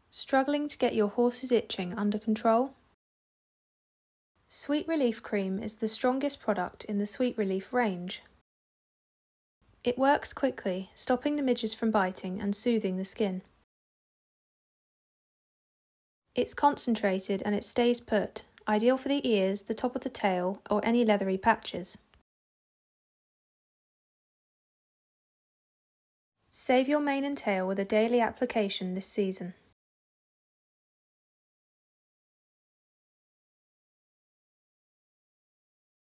Struggling to get your horse's itching under control? Sweet Relief Cream is the strongest product in the Sweet Relief range. It works quickly, stopping the midges from biting and soothing the skin. It's concentrated and it stays put, ideal for the ears, the top of the tail, or any leathery patches. Save your mane and tail with a daily application this season.